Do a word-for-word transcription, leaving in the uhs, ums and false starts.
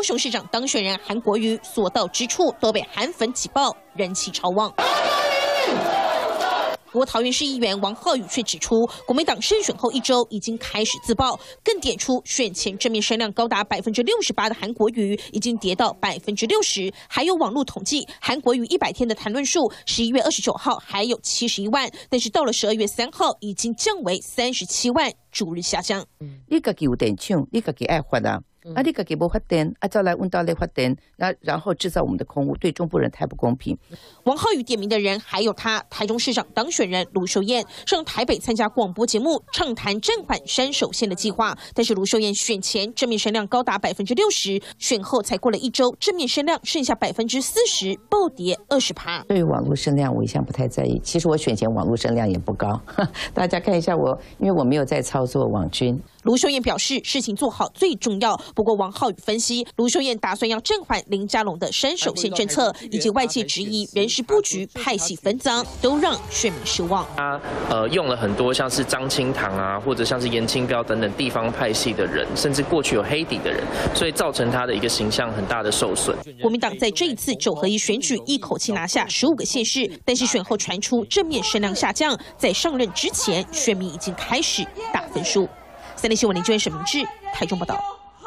雄市长当选人韩国瑜所到之处都被韩粉挤爆，人气超旺。 不过，桃园市议员王浩宇却指出，国民党胜选后一周已经开始自爆，更点出选前正面声量高达百分之六十八的韩国瑜已经跌到百分之六十。还有网络统计，韩国瑜一百天的谈论数，十一月二十九号还有七十一万，但是到了十二月三号已经降为三十七万，逐日下降。 你自己有电厂，你自己爱发啊。 啊，你自己无发电，啊，再来问到来发电，然然后制造我们的空污，对中部人太不公平。 王浩宇点名的人还有他，台中市长当选人卢秀燕上台北参加广播节目，畅谈暂缓山手线的计划。但是卢秀燕选前正面声量高达百分之六十，选后才过了一周，正面声量剩下百分之四十，暴跌二十趴。 对于网络声量，我一向不太在意。其实我选前网络声量也不高，大家看一下我，因为我没有在操作网军。 卢秀燕表示，事情做好最重要。不过王浩宇分析，卢秀燕打算要暂缓林佳龙的山手线政策，以及外界质疑人事布局、派系分赃，都让选民失望。 他呃用了很多像是张清堂啊，或者像是严清标等等地方派系的人，甚至过去有黑底的人，所以造成他的一个形象很大的受损。 国民党在这一次九合一选举一口气拿下十五个县市，但是选后传出正面声量下降，在上任之前，选民已经开始打分数。三立新闻林娟、沈明志台中报道。